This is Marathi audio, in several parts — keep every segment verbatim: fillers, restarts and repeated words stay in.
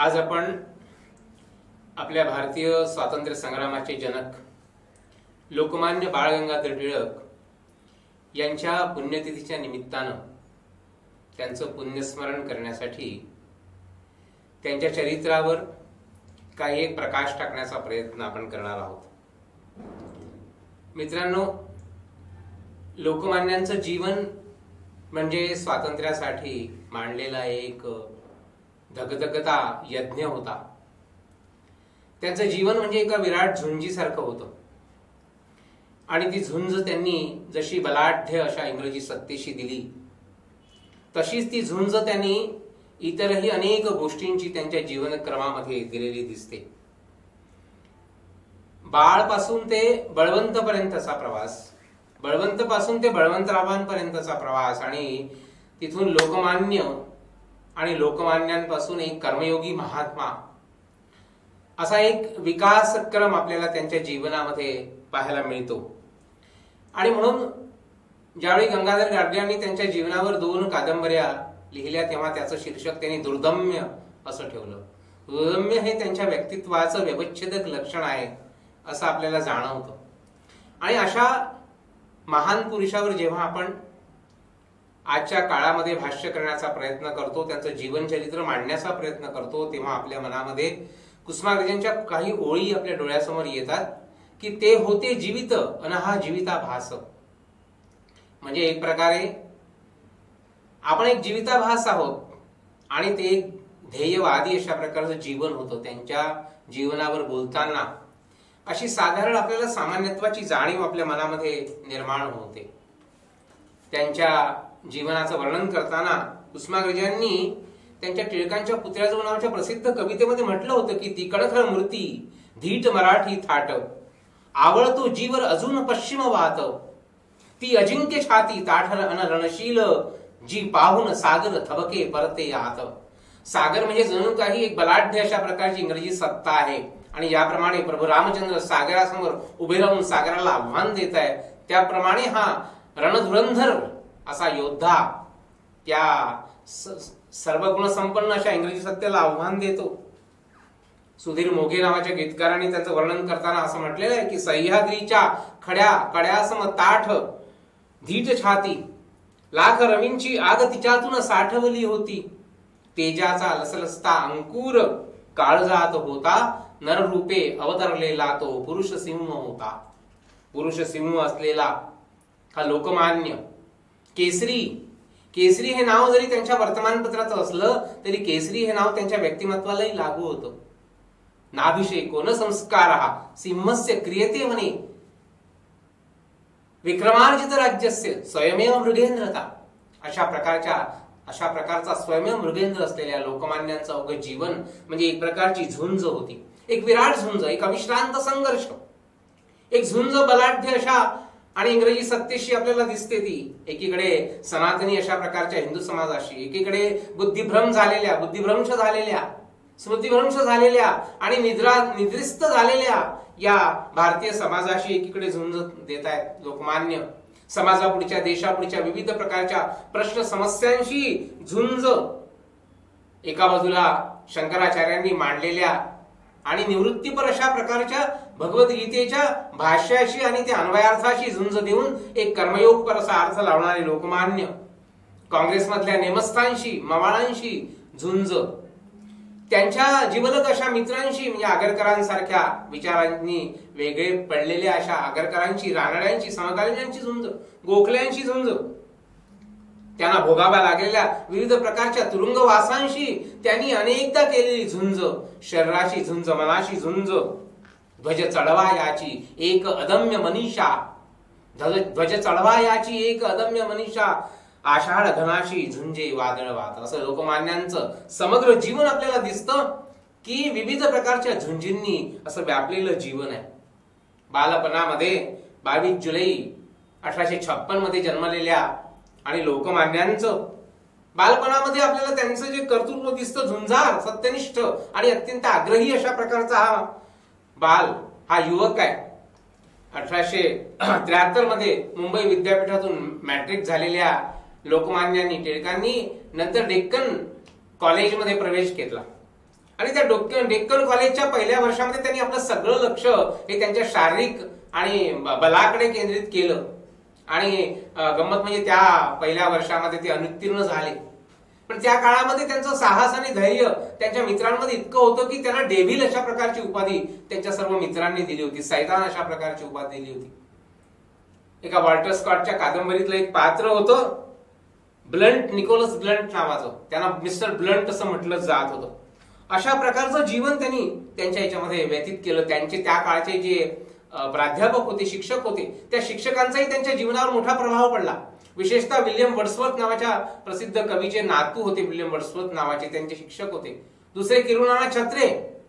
आज आपण आपल्या भारतीय स्वातंत्र्य संग्रामाचे जनक लोकमान्य बाळ गंगाधर टिळक यांच्या पुण्यतिथीच्या निमित्तानं त्यांचं पुण्यस्मरण करण्यासाठी त्यांच्या चरित्रावर काही एक प्रकाश टाकण्याचा प्रयत्न आपण करणार आहोत। मित्रांनो, लोकमान्यांचं जीवन म्हणजे स्वातंत्र्यासाठी मांडलेला एक धगधगता यज्ञ होता। त्यांचं जीवन म्हणजे एका विराट झुंजीसारखं होतं आणि ती झुंज त्यांनी जशी बलाढ्य अशा इंग्रजी सत्तेशी दिली तशीच ती झुंज त्यांनी इतरही अनेक गोष्टींची त्यांच्या जीवनक्रमामध्ये दिलेली दिसते। बाळ पासून ते बळवंत पर्यंतचा प्रवास, बळवंत पासून ते बळवंतरावांपर्यंतचा प्रवास आणि तिथून लोकमान्य आणि लोकमान्यांपासून एक कर्मयोगी महात्मा असा एक विकासक्रम आपल्याला त्यांच्या जीवनामध्ये पाहायला मिळतो। आणि म्हणून ज्यावेळी गंगाधर गाडगिळांनी त्यांच्या जीवनावर दोन कादंबऱ्या लिहिल्या तेव्हा त्याचं शीर्षक त्यांनी दुर्दम्य असं ठेवलं। दुर्दम्य हे त्यांच्या व्यक्तित्वाचं व्यवच्छेदक लक्षण आहे असं आपल्याला जाणवतं। आणि अशा महान पुरुषावर जेव्हा आपण आजच्या काळामध्ये भाष्य करण्याचा प्रयत्न करतो, त्यांचं जीवनचरित्र मांडण्याचा प्रयत्न करतो, तेव्हा आपल्या मनामध्ये कुसुमाग्रजांच्या काही ओळी आपल्या डोळ्यासमोर येतात की ते होते जीवित अनहा जीविताभास। म्हणजे एक प्रकारे आपण एक जीविताभास आहोत आणि ते एक ध्येयवादी अशा प्रकारचं जीवन होतं त्यांच्या जीवनावर बोलताना। अशी साधारण आपल्याला सामान्यत्वाची जाणीव आपल्या मनामध्ये निर्माण होते। त्यांच्या जीवनाचं वर्णन करताना कुसुमाग्रजांनी त्यांच्या टिळकांच्या पुतळ्याजवळ नावाच्या प्रसिद्ध कवितेमध्ये म्हटलं होतं की ती कडखळ मूर्ती धीट मराठी थाट, आवळतो जीवर अजून पश्चिम वात, ती अजिंक्य छाती ताठर अन रणशील, जी पाहून सागर थबके परते आत। सागर म्हणजे जणू काही एक बलाढ्य अशा प्रकारची इंग्रजी सत्ता आहे आणि याप्रमाणे प्रभू रामचंद्र सागरासमोर उभे राहून सागराला आव्हान देत आहे, त्याप्रमाणे हा रणधुरंधर असा योद्धा त्या सर्व गुण संपन्न अशा इंग्रजी सत्तेला आव्हान देतो। सुधीर मोघे नावाच्या गीतकारांनी त्याचं वर्णन करताना असं म्हटलेलं आहे की सह्याद्रीच्या खड्या कड्यासम ताठ, धीट छाती, लाख रवींची आग तिच्यातून साठवली होती, तेजाचा लसलसता अंकुर काळजात होता, नररूपे अवतरलेला तो पुरुष सिंह होता। पुरुष सिंह असलेला हा लोकमान्य केसरी, केसरी हे नाव जरी त्यांच्या वर्तमानपत्राचं असलं तरी केसरी हे नाव त्यांच्या व्यक्तिमत्वालाही लागू होतं। नाभिषेको न संस्कारः सिंहस्य क्रियते म्हणे, विक्रमार्जित राज्यस्य स्वयमेव मृगेंद्रता। अशा प्रकारच्या अशा प्रकारचा स्वयमेव मृगेंद्र असलेल्या लोकमान्यांचं अवघं जीवन म्हणजे एक प्रकारची झुंज होती, एक विराट झुंज, एक अविश्रांत संघर्ष, एक झुंज बलाढ्य अशा आणि इंग्रजी सत्तेशी आपल्याला दिसते। ती एकीकडे सनातनी अशा प्रकारच्या हिंदू समाजाशी, एकीकडे बुद्धिभ्रम झालेल्या बुद्धिभ्रंश झालेल्या स्मृतिभ्रंश झालेल्या आणि निद्रा निद्रिस्त झालेल्या या भारतीय समाजाशी एकीकडे झुंज देत आहेत लोकमान्य। समाजापुढच्या देशापुढच्या विविध प्रकारच्या प्रश्न समस्यांशी झुंज, एका बाजूला शंकराचार्यांनी मांडलेल्या आणि निवृत्तीपर अशा प्रकारच्या भगवद्गीतेच्या भाष्याशी आणि त्या अन्वयार्थाशी झुंज देऊन एक कर्मयोगपर असा अर्थ लावणारे लोकमान्य, काँग्रेसमधल्या नेमस्थांशी मवाळांशी झुंज, त्यांच्या जिवलग अशा मित्रांशी म्हणजे आगरकरांसारख्या विचारांनी वेगळे पडलेल्या अशा आगरकरांची, रानड्यांची, समकालीनांची झुंज, गोखल्यांची झुंज, त्यांना भोगाव्या लागलेल्या विविध प्रकारच्या तुरुंगवासांशी त्यांनी अनेकदा केलेली झुंज, शरीराशी झुंज, मनाशी झुंज, ध्वज चढवा याची एक अदम्य मनीषा, ध्वज चढवा याची एक अदम्य मनीषा, आषाढ घनाशी झुंजे वादळवात। असं लोकमान्यांचं समग्र जीवन आपल्याला दिसतं की विविध प्रकारच्या झुंजींनी असं व्यापलेलं जीवन आहे। बालपणामध्ये बावीस जुलै अठराशे छप्पन मध्ये जन्मलेल्या आणि लोकमान्यांचं बालपणामध्ये आपल्याला त्यांचं जे कर्तृत्व दिसतं झुंजार, सत्यनिष्ठ आणि अत्यंत आग्रही अशा प्रकारचा हा बाल हा युवक आहे। अठराशे त्र्याहत्तर मध्ये मुंबई विद्यापीठातून मॅट्रिक झालेल्या लोकमान्यांनी टिळकांनी नंतर डेक्कन कॉलेजमध्ये प्रवेश घेतला आणि त्या डेक्कन डेक्कन कॉलेजच्या पहिल्या वर्षामध्ये त्यांनी आपलं सगळं लक्ष हे त्यांच्या शारीरिक आणि बलाकडे केंद्रित केलं. आणि गंमत म्हणजे त्या पहिल्या वर्षामध्ये ते अनुत्तीर्ण झाले. पण त्या काळामध्ये त्यांचं साहस आणि धैर्य त्यांच्या मित्रांमध्ये इतकं होतं की त्यांना डेव्हिल अशा प्रकारची उपाधी त्यांच्या सर्व मित्रांनी दिली होती, सैतान अशा प्रकारची उपाधी दिली होती. एका वॉल्टर स्कॉटच्या कादंबरीतलं एक पात्र होतं ब्लंट, निकोलस ब्लंट नावाचं, त्यांना मिस्टर ब्लंट असं म्हटलं जात होतं. अशा प्रकारचं जीवन त्यांनी त्यांच्या याच्यामध्ये व्यतीत केलं. त्यांचे त्या काळचे जे प्राध्यापक होते, शिक्षक होते, त्या शिक्षकांचाही त्यांच्या जीवनावर मोठा प्रभाव पडला. विशेषतः विल्यम वर्ड्सवर्थ नावाच्या प्रसिद्ध कवीचे नातू होते, विल्यम वर्ड्सवर्थ नावाचे त्यांचे शिक्षक होते. दुसरे किरुनानाथ छत्रे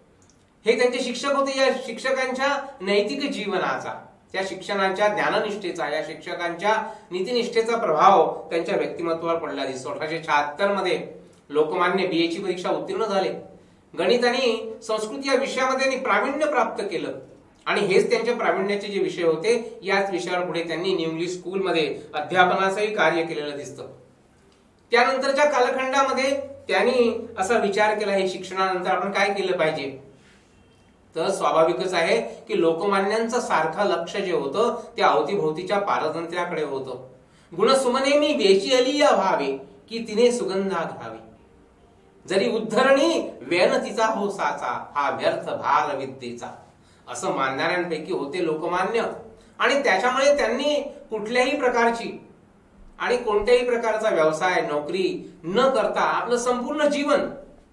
हे त्यांचे शिक्षक होते. या शिक्षकांच्या नैतिक जीवनाचा, त्या शिक्षणाच्या ज्ञाननिष्ठेचा, या शिक्षकांच्या नीतिनिष्ठेचा प्रभाव त्यांच्या व्यक्तिमत्वावर पडला दिसतो. अठराशे शहात्तर मध्ये लोकमान्य बी ए ची परीक्षा उत्तीर्ण झाले. गणित आणि संस्कृत या विषयामध्ये त्यांनी प्रावीण्य प्राप्त केलं आणि हेच त्यांच्या प्रावीण्याचे जे विषय होते, याच विषयावर पुढे त्यांनी न्यू इंग्लिश स्कूलमध्ये अध्यापनाचंही कार्य केलेलं दिसतं. त्यानंतरच्या कालखंडामध्ये त्यांनी असा विचार केला, हे शिक्षणानंतर आपण काय केलं पाहिजे. तर स्वाभाविकच आहे की लोकमान्यांचं सारखं लक्ष जे होतं ते अवतीभोवतीच्या पारतंत्र्याकडे होतं. गुणसुमने मी वेची अलिया व्हावे की तिने सुगंधा घ्यावी, जरी उद्धरणी वेन तिचा हो साचा, हा व्यर्थ भार विद्येचा, असं मानणाऱ्यांपैकी होते लोकमान्य. आणि त्याच्यामुळे त्यांनी कुठल्याही प्रकारची आणि कोणत्याही प्रकारचा व्यवसाय, नोकरी न करता आपलं संपूर्ण जीवन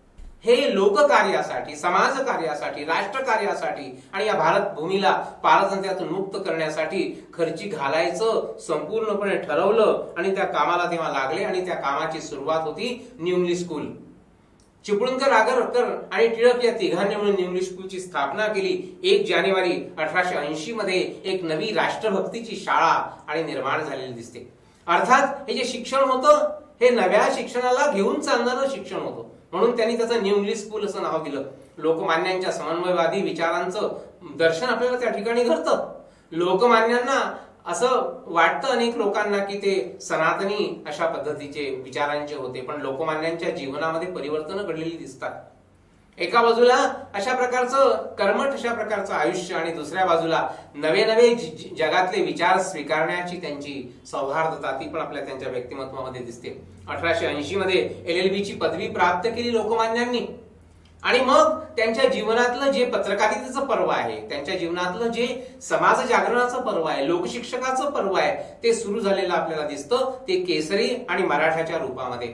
हे लोककार्यासाठी, समाज कार्यासाठी, राष्ट्र कार्यासाठी आणि या भारत भूमीला पारतंत्र्यातून मुक्त करण्यासाठी खर्ची घालायचं संपूर्णपणे ठरवलं. आणि त्या कामाला तेव्हा लागले आणि त्या कामाची सुरुवात होती new English school. Chiplunkar, Agarkar आणि टिळक या तिघांनी मिळून न्यू इंग्लिश स्कूलची स्थापना केली. एक जानेवारी अठराशे ऐंशी मध्ये एक नवी राष्ट्रभक्तीची शाळा आणि निर्माण झालेली दिसते. अर्थात हे जे शिक्षण होतं हे नव्या शिक्षणाला घेऊन चालणारं शिक्षण होतं, म्हणून त्यांनी त्याचं न्यू इंग्लिश स्कूल असं नाव दिलं. लोकमान्यांच्या समन्वयवादी विचारांचं दर्शन आपल्याला त्या ठिकाणी घडतं. लोकमान्यांना असं वाटतं अनेक लोकांना की ते सनातनी अशा पद्धतीचे विचारांचे होते, पण लोकमान्यांच्या जीवनामध्ये परिवर्तन घडलेली दिसतात. एका बाजूला अशा प्रकारचं कर्मठ अशा प्रकारचं आयुष्य आणि दुसऱ्या बाजूला नवे नवे जगातले विचार स्वीकारण्याची त्यांची सौहार्दता, ती पण आपल्या त्यांच्या व्यक्तिमत्वामध्ये दिसते. अठराशे ऐंशी मध्ये एल एल बी ची पदवी प्राप्त केली लोकमान्यांनी. आणि मग त्यांच्या जीवनातलं जे पत्रकारितेचं पर्व आहे, त्यांच्या जीवनातलं जे समाज जागरणाचं पर्व आहे, लोकशिक्षकाचं पर्व आहे, ते सुरू झालेलं आपल्याला दिसतं. ते केसरी आणि मराठाच्या रूपामध्ये.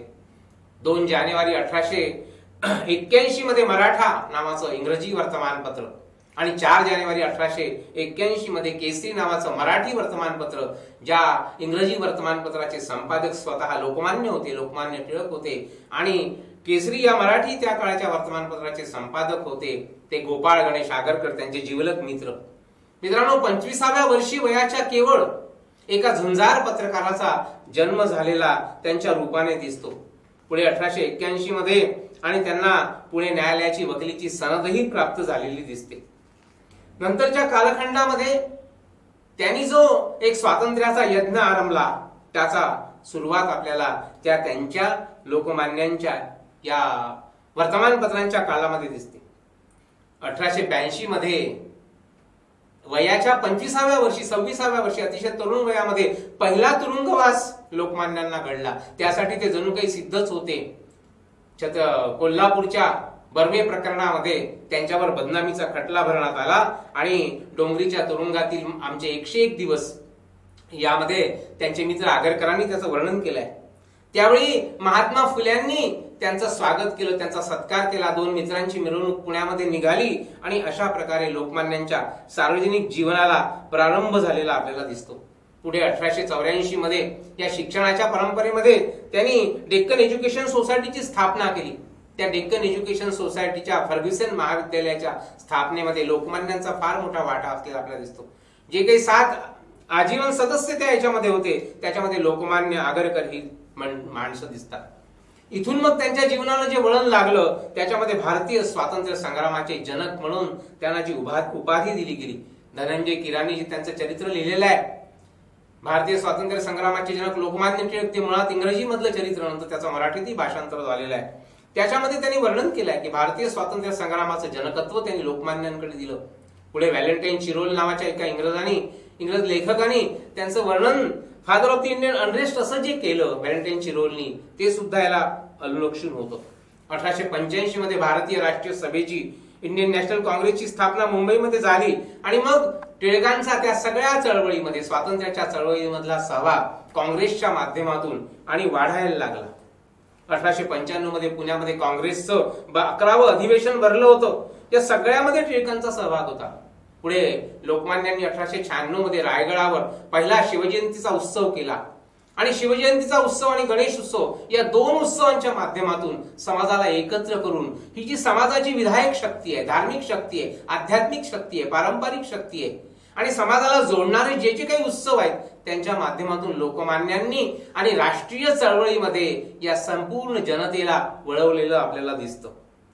दोन जानेवारी अठराशे एक्क्याऐंशी मध्ये मराठा नावाचं इंग्रजी वर्तमानपत्र आणि चार जानेवारी अठराशे एक्क्याऐंशी मध्ये केसरी नावाचं मराठी वर्तमानपत्र, ज्या इंग्रजी वर्तमानपत्राचे संपादक स्वतः लोकमान्य होते, लोकमान्य टिळक होते, आणि केसरी या मराठी त्या काळाच्या वर्तमानपत्राचे संपादक होते ते गोपाळ गणेश आगरकर, त्यांचे जिवलग मित्र. मित्रांनो, पंचवीसाव्या वर्षी वयाच्या केवळ एका झुंजार पत्रकाराचा जन्म झालेला त्यांच्या रूपाने दिसतो. पुढे अठराशे एक्क्याऐंशी मध्ये आणि त्यांना पुणे न्यायालयाची वकिलीची सनदही प्राप्त झालेली दिसते. नंतरच्या कालखंडामध्ये त्यांनी जो एक स्वातंत्र्याचा यज्ञ आरंभला, त्याचा सुरुवात आपल्याला त्या त्यांच्या लोकमान्यांच्या या वर्तमानपत्रांच्या काळामध्ये दिसते. अठराशे ब्याऐंशी मध्ये वयाच्या पंचवीसाव्या वर्षी, सव्वीसाव्या वर्षी, अतिशय तरुण वयामध्ये पहिला तुरुंगवास लोकमान्यांना घडला. त्यासाठी ते जणू काही सिद्धच होते. कोल्हापूरच्या बर्वे प्रकरणामध्ये त्यांच्यावर बदनामीचा खटला भरण्यात आला आणि डोंगरीच्या तुरुंगातील आमचे एकशे एक दिवस यामध्ये त्यांचे मित्र आगरकरांनी त्याचं वर्णन केलंय. त्यावेळी महात्मा फुल्यांनी त्यांचं स्वागत केलं, त्यांचा सत्कार केला. दोन मित्रांची मिरवणूक पुण्यामध्ये निघाली आणि अशा प्रकारे लोकमान्यांच्या सार्वजनिक जीवनाला प्रारंभ झालेला आपल्याला दिसतो. पुढे अठराशे चौऱ्याऐंशी मध्ये या शिक्षणाच्या परंपरेमध्ये त्यांनी डेक्कन एज्युकेशन सोसायटीची स्थापना केली. त्या डेक्कन एज्युकेशन सोसायटीच्या फर्ग्युसन महाविद्यालयाच्या स्थापनेमध्ये लोकमान्यांचा फार मोठा वाटा असलेला आपल्याला दिसतो. जे काही सात आजीवन सदस्य त्या याच्यामध्ये होते, त्याच्यामध्ये लोकमान्य आगरकर ही माणसं दिसतात. इथून मग त्यांच्या जीवनाला जे वळण लागलं, त्याच्यामध्ये भारतीय स्वातंत्र्य संग्रामाचे जनक म्हणून त्यांना जी उपाधी दिली गेली. धनंजय किराणी जे त्यांचं चरित्र लिहिलेलं आहे, भारतीय स्वातंत्र्य संग्रामाचे जनक लोकमान्य टिळक, ते मुळात इंग्रजी मधलं चरित्र, नंतर त्याचं मराठीतही भाषांतर झालेलं आहे. त्याच्यामध्ये त्यांनी वर्णन केलंय की भारतीय स्वातंत्र्य संग्रामाचं जनकत्व त्यांनी लोकमान्यांकडे दिलं. पुढे व्हॅलेंटाईन चिरोल नावाच्या एका इंग्रजांनी इंग्रज लेखकाने त्यांचं वर्णन father of the Indian unrest असं जे केलं व्हॅलेंटाईन चिरोलनी, ते सुद्धा याला अनुलक्षून होतं. अठराशे पंच्याऐंशी मध्ये भारतीय राष्ट्रीय सभेची इंडियन नॅशनल काँग्रेसची स्थापना मुंबईमध्ये झाली आणि मग टिळकांचा त्या सगळ्या चळवळीमध्ये, स्वातंत्र्याच्या चळवळीमधला सहभाग काँग्रेसच्या माध्यमातून आणि वाढायला लागला. अठराशे पंच्याण्णव मध्ये पुण्यामध्ये काँग्रेसचं अकरावं अधिवेशन भरलं होतं. या सगळ्यामध्ये टिळकांचा सहभाग होता. पुढे लोकमान्यांनी अठराशे शहाण्णव मध्ये रायगडावर पहिला शिवजयंतीचा उत्सव केला आणि शिवजयंतीचा उत्सव आणि गणेश उत्सव या दोन उत्सवांच्या माध्यमातून समाजाला एकत्र करून ही जी समाजाची विधायक शक्ती आहे, धार्मिक शक्ती आहे, आध्यात्मिक शक्ती आहे, पारंपरिक शक्ती आहे आणि समाजाला जोडणारे जे जे काही उत्सव आहेत त्यांच्या माध्यमातून लोकमान्यांनी आणि राष्ट्रीय चळवळीमध्ये या संपूर्ण जनतेला वळवलेलं आपल्याला दिसतं.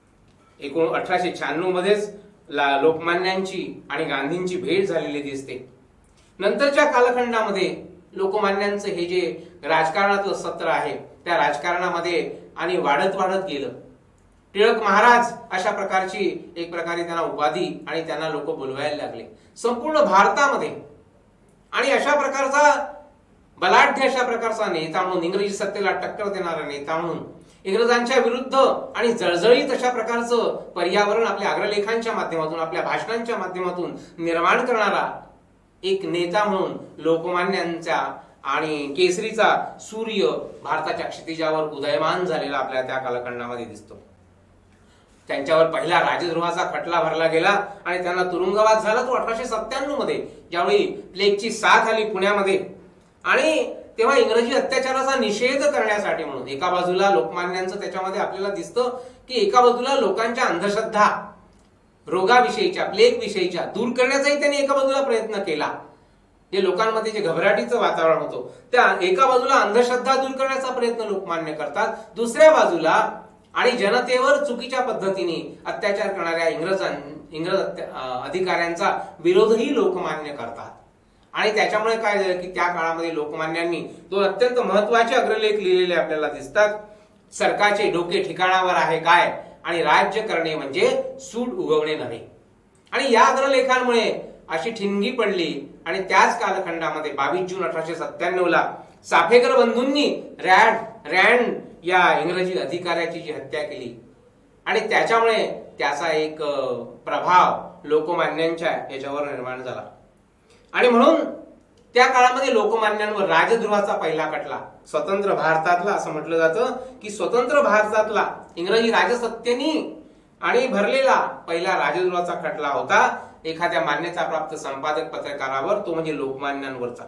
एकूण अठराशे शहाण्णव मध्येच लोकमान्यांची आणि गांधींची भेट झालेली दिसते. नंतरच्या कालखंडामध्ये लोकमान्यांचं हे जे राजकारणातलं सत्र आहे त्या राजकारणामध्ये आणि वाढत वाढत गेलं. टिळक महाराज अशा प्रकारची एक प्रकारे त्यांना उपाधी आणि त्यांना लोक बोलवायला लागले संपूर्ण भारतामध्ये. आणि अशा प्रकारचा बलाढ्य अशा प्रकारचा नेता म्हणून, इंग्रजी सत्तेला टक्कर देणारा नेता म्हणून, इंग्रजांच्या विरुद्ध आणि जळजळीत अशा प्रकारचं पर्यावरण आपल्या अग्रलेखांच्या माध्यमातून, आपल्या भाषणांच्या माध्यमातून निर्माण करणारा एक नेता म्हणून लोकमान्यांचा आणि केसरीचा सूर्य भारताच्या क्षितिजावर उदयमान झालेला आपल्या त्या कालखंडामध्ये दिसतो. त्यांच्यावर पहिला राजद्रोहाचा खटला भरला गेला आणि त्यांना तुरुंगवास झाला तो अठराशे सत्त्याण्णव मध्ये, ज्यावेळी प्लेगची साथ आली पुण्यामध्ये. आणि तेव्हा इंग्रजी अत्याचाराचा निषेध करण्यासाठी म्हणून एका बाजूला लोकमान्यांचं त्याच्यामध्ये आपल्याला दिसतं की एका बाजूला लोकांच्या अंधश्रद्धा रोगाविषयीच्या, प्लेग विषयीच्या दूर करण्याचाही त्यांनी एका बाजूला प्रयत्न केला. जे लोकांमध्ये जे घबराटीचं वातावरण होतं त्या एका बाजूला अंधश्रद्धा दूर करण्याचा प्रयत्न लोकमान्य करतात, दुसऱ्या बाजूला आणि जनतेवर चुकीच्या पद्धतीने अत्याचार करणाऱ्या इंग्रजां इंग्रज अधिकाऱ्यांचा विरोधही लोकमान्य करतात. आणि त्याच्यामुळे काय झालं की त्या काळामध्ये लोकमान्यांनी दोन अत्यंत महत्वाचे अग्रलेख लिहिलेले आपल्याला दिसतात. सरकारचे डोके ठिकाणावर आहे काय आणि राज्य करणे म्हणजे सूड उगवणे नव्हे. आणि या अग्रलेखांमुळे अशी ठिणगी पडली आणि त्याच कालखंडामध्ये बावीस जून अठराशे सत्त्याण्णव ला चाफेकर बंधूंनी रॅड रँड या इंग्रजी अधिकाऱ्याची जी हत्या केली आणि त्याच्यामुळे त्याचा एक प्रभाव लोकमान्यांच्या याच्यावर निर्माण झाला. आणि म्हणून त्या काळामध्ये लोकमान्यांवर राजद्रोहाचा पहिला खटला, स्वतंत्र भारतातला असं म्हटलं जातं की स्वतंत्र भारतातला इंग्रजी राजसत्तेनी आणि भरलेला पहिला राजद्रोहाचा खटला होता एखाद्या मान्यताप्राप्त संपादक पत्रकारावर, तो म्हणजे लोकमान्यांवरचा.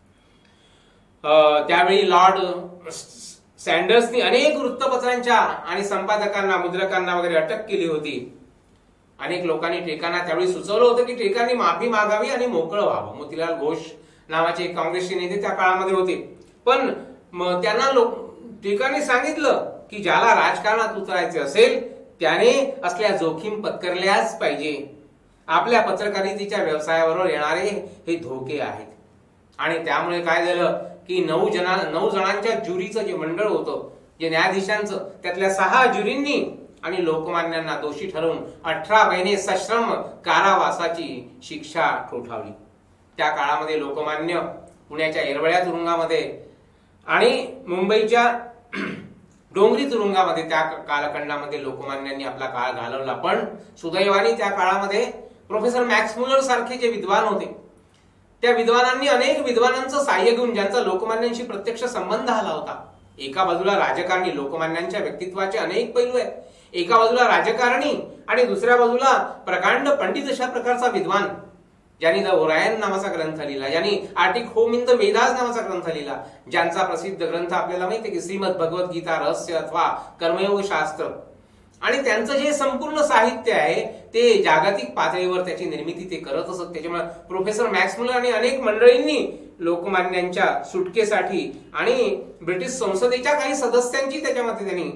त्यावेळी लॉर्ड सँडर्सनी अनेक वृत्तपत्रांच्या आणि संपादकांना, मुद्रकांना वगैरे अटक केली होती. अनेक लोकांनी टिळकांना त्यावेळी सुचवलं होतं की टिळकांनी माफी मागावी आणि मोकळं व्हावं. मोतीलाल घोष नावाचे काँग्रेसचे नेते त्या काळामध्ये होते. पण त्यांना लोक टिळकांनी सांगितलं की ज्याला राजकारणात उतरायचे असेल त्याने असल्या जोखीम पत्करल्याच पाहिजे. आपल्या पत्रकारितेच्या व्यवसायाबरोबर येणारे हे धोके आहेत. आणि त्यामुळे काय झालं की नऊ जना नऊ जणांच्या ज्युरीचं जे मंडळ होतं, जे न्यायाधीशांचं, त्यातल्या सहा ज्युरींनी आणि लोकमान्यांना दोषी ठरवून अठरा महिने सश्रम कारावासाची शिक्षा ठोठावली. त्या काळामध्ये लोकमान्य पुण्याच्या येरवळ्या तुरुंगामध्ये आणि मुंबईच्या डोंगरी तुरुंगामध्ये त्या कालखंडामध्ये लोकमान्यांनी आपला काळ घालवला. पण सुदैवाने त्या काळामध्ये प्रोफेसर मॅक्स मुलर सारखे जे विद्वान होते त्या विद्वानांनी अनेक विद्वानांचं सहाय्य घेऊन, ज्यांचा लोकमान्यांशी प्रत्यक्ष संबंध आला होता. एका बाजूला राजकारणी, लोकमान्यांच्या व्यक्तित्वाचे अनेक पैलू आहेत. एका बाजूला राजकारणी आणि दुसऱ्या बाजूला प्रकांड पंडित अशा प्रकारचा विद्वान, ज्यांनी द ओरायन नावाचा ग्रंथ लिहिला, ज्यांनी Arctic home in the Vedas नावाचा ग्रंथ लिहिला, ज्यांचा प्रसिद्ध ग्रंथ आपल्याला माहिती आहे की श्रीमद भगवत गीता रहस्य अथवा कर्मयोग शास्त्र. आणि त्यांचं जे संपूर्ण साहित्य आहे ते जागतिक पातळीवर त्याची निर्मिती ते करत असत. त्याच्यामुळे प्रोफेसर मॅक्स मुलर आणि अनेक मंडळींनी लोकमान्यांच्या सुटकेसाठी आणि ब्रिटिश संसदेच्या काही सदस्यांची त्याच्यामध्ये त्यांनी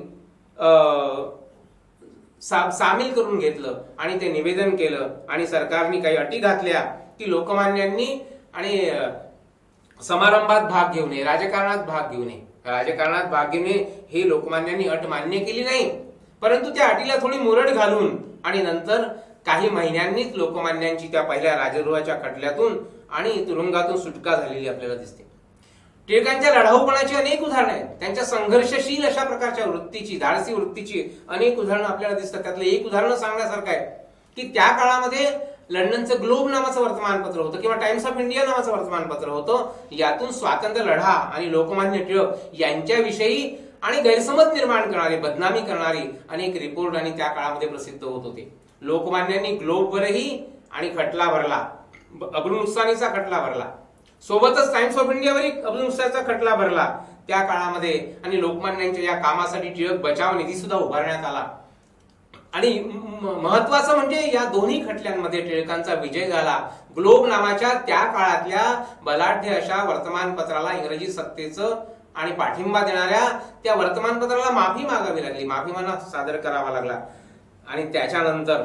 सा, सामील करून घेतलं आणि ते निवेदन केलं. आणि सरकारने काही अटी घातल्या की लोकमान्यांनी आणि समारंभात भाग घेऊ नये, राजकारणात भाग घेऊ नये. राजकारणात भाग घेऊ नये हे लोकमान्यांनी अट मान्य केली नाही. परंतु त्या अटीला थोडी मुरड घालून आणि नंतर काही महिन्यांनीच लोकमान्यांची त्या पहिल्या राजद्रोहाच्या खटल्यातून आणि तुरुंगातून सुटका झालेली आपल्याला दिसते. टिळकांच्या लढाऊपणाची अनेक उदाहरणं आहेत. त्यांच्या संघर्षशील अशा प्रकारच्या वृत्तीची, धाडसी वृत्तीची अनेक उदाहरणं आपल्याला दिसतात. त्यातलं एक उदाहरण सांगण्यासारखं आहे की त्या काळामध्ये लंडनचं ग्लोब नावाचं वर्तमानपत्र होतं किंवा टाइम्स ऑफ इंडिया नावाचं वर्तमानपत्र होतं. यातून स्वातंत्र्य लढा आणि लोकमान्य टिळक यांच्याविषयी आणि गैरसमज निर्माण करणारे, बदनामी करणारी अनेक रिपोर्ट आणि त्या काळामध्ये प्रसिद्ध होत होते. लोकमान्यांनी ग्लोबवरही आणि खटला भरला, अब्रू नुकसानीचा खटला भरला. सोबतच टाइम्स ऑफ इंडियावरही अब्रू नुकसानीचा खटला भरला त्या काळामध्ये. आणि लोकमान्यांच्या या कामासाठी टिळक बचाव निधी सुद्धा उभारण्यात आला. आणि महत्वाचं म्हणजे या दोन्ही खटल्यांमध्ये टिळकांचा विजय झाला. ग्लोब नावाच्या त्या काळातल्या बलाढ्य अशा वर्तमानपत्राला, इंग्रजी सत्तेचं आणि पाठिंबा देणाऱ्या त्या वर्तमानपत्राला माफी मागावी लागली, माफीनामा सादर करावा लागला. आणि त्याच्यानंतर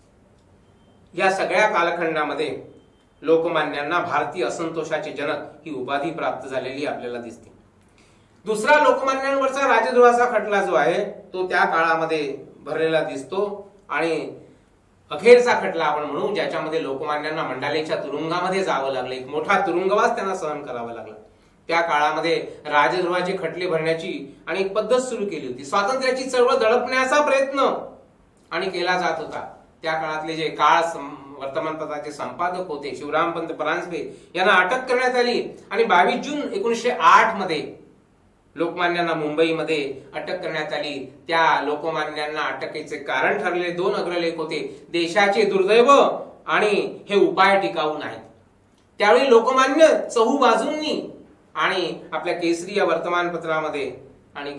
या सगळ्या कालखंडामध्ये लोकमान्यांना भारतीय असंतोषाचे जनक ही उपाधी प्राप्त झालेली आपल्याला दिसते. दुसरा लोकमान्यांवरचा राजद्रोहाचा खटला जो आहे तो त्या काळामध्ये भरलेला दिसतो. आणि अखेरचा खटला आपण म्हणू, ज्याच्यामध्ये लोकमान्यांना मंडालेच्या तुरुंगामध्ये जावं लागलं, एक मोठा तुरुंगवास त्यांना सहन करावा लागला. त्या काळामध्ये राजद्रोहाचे खटले भरण्याची आणि एक पद्धत सुरू केली होती. स्वातंत्र्याची चळवळ दडपण्याचा प्रयत्न आणि केला जात होता. त्या काळातले जे काळ वर्तमानपत्राचे संपादक होते शिवरामपंत परांजपे यांना अटक करण्यात आली. आणि बावीस जून एकोणीसशे आठ मध्ये लोकमान्यांना मुंबईमध्ये अटक करण्यात आली. त्या लोकमान्यांना अटकेचे कारण ठरलेले दोन अग्रलेख होते, देशाचे दुर्दैव आणि हे उपाय टिकाऊ नाहीत. त्यावेळी लोकमान्य चहू बाजूंनी आणि आपल्या केसरी या वर्तमानपत्रामध्ये आणि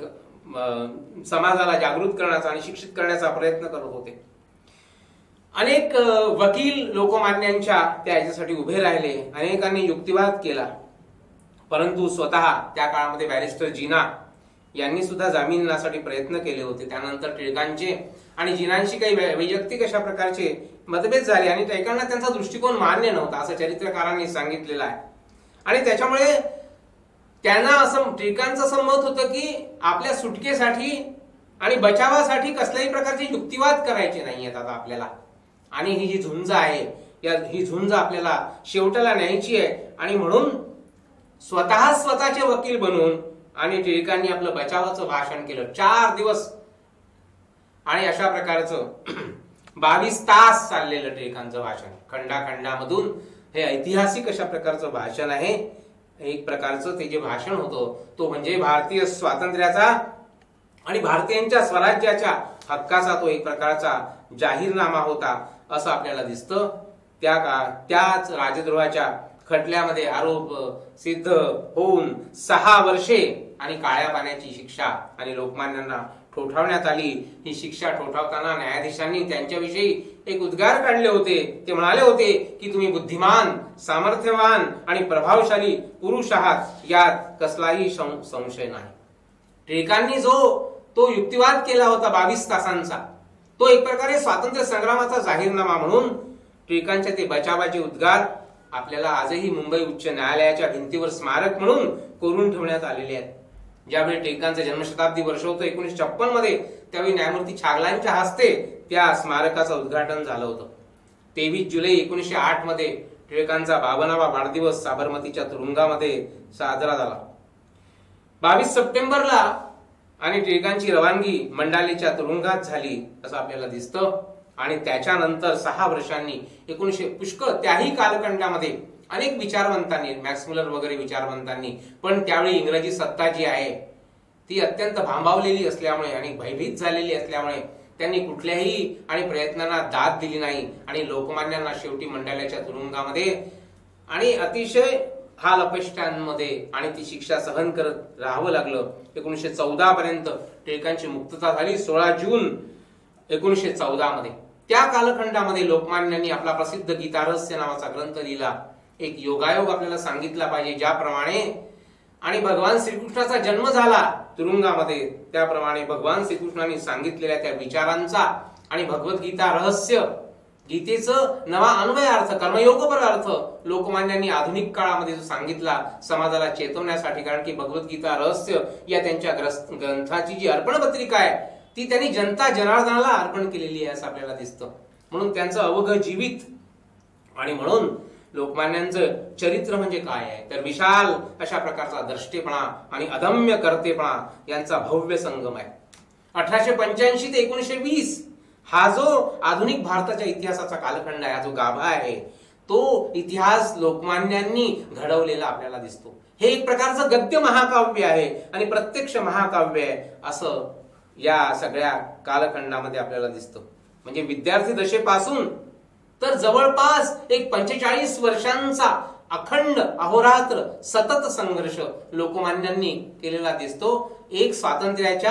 समाजाला जागृत करण्याचा आणि शिक्षित करण्याचा प्रयत्न करत होते. अनेक वकील लोकमान्यांच्या त्या याच्यासाठी उभे राहिले, अनेकांनी युक्तिवाद केला. परंतु स्वतः त्या काळामध्ये बॅरिस्टर जीना यांनी सुद्धा जामिनासाठी प्रयत्न केले होते. त्यानंतर टिळकांचे आणि जीनांशी काही वैयक्तिक अशा प्रकारचे मतभेद झाले आणि टिळकांना त्यांचा दृष्टिकोन मान्य नव्हता असं चरित्रकारांनी सांगितलेलं आहे. आणि त्याच्यामुळे त्यांना असं टिळकांचं असं मत होतं की आपल्या सुटकेसाठी आणि बचावासाठी कसल्याही प्रकारचे युक्तिवाद करायचे नाहीयेत आता आपल्याला. आणि ही जी झुंज आहे, या ही झुंज आपल्याला शेवटाला न्यायची आहे. आणि म्हणून स्वतः स्वतःचे वकील बनून आणि टिळकांनी आपलं बचावाचं भाषण केलं चार दिवस. आणि अशा प्रकारचं बावीस तास चाललेलं टिळकांचं भाषण, खंडाखंडामधून हे ऐतिहासिक अशा प्रकारचं भाषण आहे. एक प्रकारचं ते जे भाषण होतं तो म्हणजे भारतीय स्वातंत्र्याचा आणि भारतीयांच्या स्वराज्याच्या हक्काचा तो एक प्रकारचा जाहीरनामा होता असं आपल्याला दिसतं. त्या का त्याच राजद्रोहाच्या खटल्यामध्ये आरोप सिद्ध होऊन सहा वर्षे आणि काळ्या पाण्याची शिक्षा आणि लोकमान्यांना ठोठावण्यात आली. ही शिक्षा ठोठावताना न्यायाधीशांनी त्यांच्याविषयी एक उद्गार काढले होते. ते म्हणाले होते की तुम्ही बुद्धिमान, सामर्थ्यवान आणि प्रभावशाली पुरुष आहात, यात कसलाही संशय नाही. टिळकांनी जो तो युक्तिवाद केला होता बावीस तासांचा, तो एक प्रकारे स्वातंत्र्य संग्रामाचा जाहीरनामा म्हणून टिळकांचे ते बचावाचे उद्गार आपल्याला आजही मुंबई उच्च न्यायालयाच्या भिंतीवर स्मारक म्हणून कोरून ठेवण्यात आलेले आहेत. ज्यावेळी टिळकांचं जन्मशताब्दी वर्ष होतं एकोणीसशे छप्पन मध्ये, त्यावेळी न्यायमूर्ती छागलांच्या हस्ते त्या स्मारकाचं उद्घाटन झालं होतं. तेवीस जुलै एकोणीसशे आठ मध्ये टिळकांचा बावनावा वाढदिवस साबरमतीच्या तुरुंगामध्ये साजरा झाला. बावीस सप्टेंबरला आणि टिळकांची रवानगी मंडालेच्या तुरुंगात झाली असं आपल्याला दिसतं. आणि त्याच्यानंतर सहा वर्षांनी एकोणीसशे पुष्कळ त्याही कालखंडामध्ये अनेक विचारवंतांनी, मॅक्स मुलर वगैरे विचारवंतांनी, पण त्यावेळी इंग्रजी सत्ता जी आहे ती अत्यंत भांबावलेली असल्यामुळे आणि भयभीत झालेली असल्यामुळे त्यांनी कुठल्याही आणि प्रयत्नांना दाद दिली नाही. आणि लोकमान्यांना शेवटी मंडाल्याच्या तुरुंगामध्ये आणि अतिशय हाल अपेष्टांमध्ये आणि ती शिक्षा सहन करत राहावं लागलं. एकोणीसशे चौदा पर्यंत टिळकांची मुक्तता झाली सोळा जून एकोणीसशे चौदा मध्ये. त्या कालखंडामध्ये लोकमान्यांनी आपला प्रसिद्ध गीतारहस्य नावाचा ग्रंथ लिहिला. एक योगायोग आपल्याला सांगितला पाहिजे, ज्याप्रमाणे आणि भगवान श्रीकृष्णाचा जन्म झाला तुरुंगामध्ये, त्याप्रमाणे भगवान श्रीकृष्णांनी सांगितलेल्या त्या विचारांचा आणि भगवद्गीता रहस्य, गीतेचं नवा अन्वय अर्थ, कर्मयोगपर अर्थ लोकमान्यांनी आधुनिक काळामध्ये जो सांगितला समाजाला चेतवण्यासाठी. कारण की भगवद्गीता रहस्य या त्यांच्या ग्रंथाची जी अर्पण पत्रिका आहे ती त्यांनी जनता जनार्दनाला अर्पण केलेली आहे असं आपल्याला दिसतं. म्हणून त्यांचं अवघ जीवित आणि म्हणून लोकमान्यांचं चरित्र म्हणजे काय आहे तर विशाल अशा प्रकारचा द्रष्टेपणा आणि अदम्य कर्तेपणा यांचा भव्य संगम आहे. अठराशे पंच्याऐंशी ते एकोणीसशे वीस हा जो आधुनिक भारताच्या इतिहासाचा कालखंड आहे, हा जो गाभा आहे, तो इतिहास लोकमान्यांनी घडवलेला आपल्याला दिसतो. हे एक प्रकारचं गद्य महाकाव्य आहे आणि प्रत्यक्ष महाकाव्य आहे असं या सगळ्या कालखंडामध्ये आपल्याला दिसतं. म्हणजे विद्यार्थी दशेपासून तर जवळपास एक पंचेचाळीस वर्षांचा अखंड अहोरात्र सतत संघर्ष लोकमान्यांनी केलेला दिसतो. एक स्वातंत्र्याच्या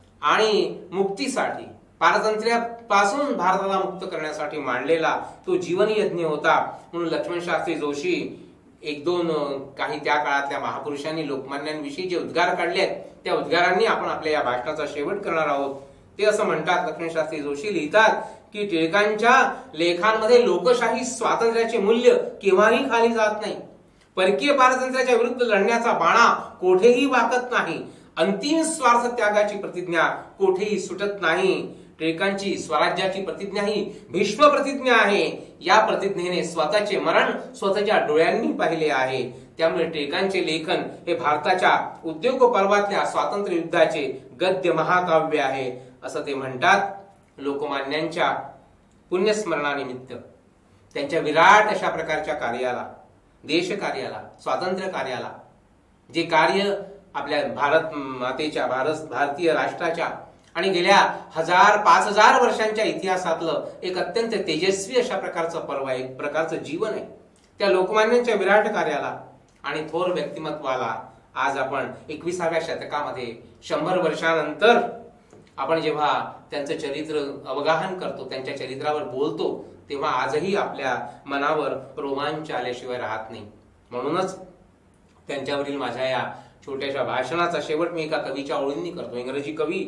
आणि मुक्तीसाठी, पारतंत्र्यापासून भारताला मुक्त करण्यासाठी मांडलेला तो जीवन यज्ञ होता. म्हणून लक्ष्मण शास्त्री जोशी एक दोन काही त्या काळातल्या महापुरुषांनी लोकमान्यांविषयी जे उद्गार काढले त्या उद्गारांनी आपण आपल्या या भाषणाचा शेवट करणार आहोत. ते असं म्हणतात, लक्ष्मण शास्त्री जोशी लिहितात की टिळकांच्या लेखांमध्ये लोकशाही स्वातंत्र्याचे मूल्य केव्हाही खाली जात नाही. परकीय पारतंत्र्याच्या विरुद्ध लढण्याचा बाणा कोठेही वाकत नाही. अंतिम स्वार्थ त्यागाची प्रतिज्ञा कोठेही सुटत नाही. टिळकांची स्वराज्याची प्रतिज्ञा ही भीष्म प्रतिज्ञा आहे. या प्रतिज्ञेने स्वतःचे मरण स्वतःच्या डोळ्यांनी पाहिले आहे. त्यामुळे टिळकांचे लेखन हे भारताच्या उद्योग पर्वातल्या स्वातंत्र्य युद्धाचे गद्य महाकाव्य आहे असं ते म्हणतात. लोकमान्यांच्या पुण्यस्मरणानिमित्त त्यांच्या विराट अशा प्रकारच्या कार्याला, देश कार्याला, स्वातंत्र्य कार्याला, जे कार्य आपल्या भारत मातेच्या, भारत भारतीय राष्ट्राच्या आणि गेल्या हजार पाच हजार वर्षांच्या इतिहासातलं एक अत्यंत तेजस्वी अशा प्रकारचं पर्व आहे, एक प्रकारचं जीवन आहे. त्या लोकमान्यांच्या विराट कार्याला आणि थोर व्यक्तिमत्वाला आज आपण एकविसाव्या शतकामध्ये शंभर वर्षानंतर आपण जेव्हा त्यांचं चरित्र अवगाहन करतो, त्यांच्या चरित्रावर बोलतो, तेव्हा आजही आपल्या मनावर रोमांच आल्याशिवाय राहत नाही. म्हणूनच त्यांच्यावरील माझ्या या छोट्याशा भाषणाचा शेवट मी एका कवीच्या ओळींनी करतो. इंग्रजी कवी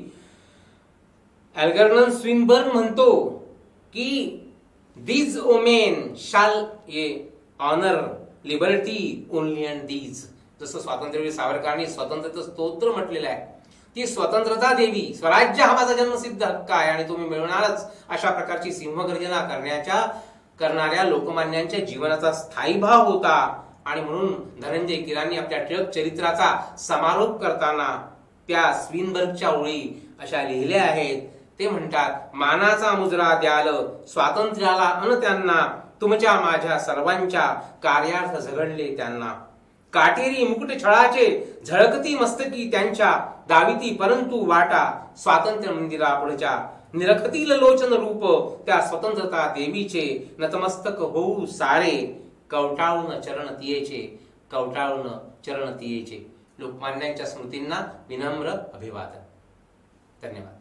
अल्गर्नन स्विनबर्न म्हणतो की these women shall a honour liberty only and these. जसं स्वातंत्र्यवीर सावरकरांनी स्वतंत्रता स्तोत्र म्हटलेलं आहे, ती स्वतंत्रता देवी, स्वराज्य हा माझा जन्मसिद्ध हक्क आहे आणि तुम्ही मिळवणारच अशा प्रकारची सिंहगर्जना करण्याच्या करणाऱ्या लोकमान्यांच्या जीवनाचा स्थायी भाव होता. आणि म्हणून धनंजय कीरांनी आपल्या टिळक चरित्राचा समारोप करताना त्या स्विनबर्गच्या ओळी अशा लिहिल्या आहेत. ते म्हणतात, मानाचा मुजरा द्याल स्वातंत्र्याला अन त्यांना, तुमच्या माझ्या सर्वांच्या कार्यार्थ झगडले त्यांना. काटेरी मुकुट छळाचे झळकती मस्तकी त्यांच्या, दाविती परंतु वाटा स्वातंत्र्य मंदिरा पुढच्या. निरखतील लोचन रूप त्या स्वतंत्रता देवीचे, नतमस्तक होऊ सारे कवटाळून चरण तियेचे, कवटाळून चरण तियेचे. लोकमान्यांच्या स्मृतींना विनम्र अभिवादन. धन्यवाद.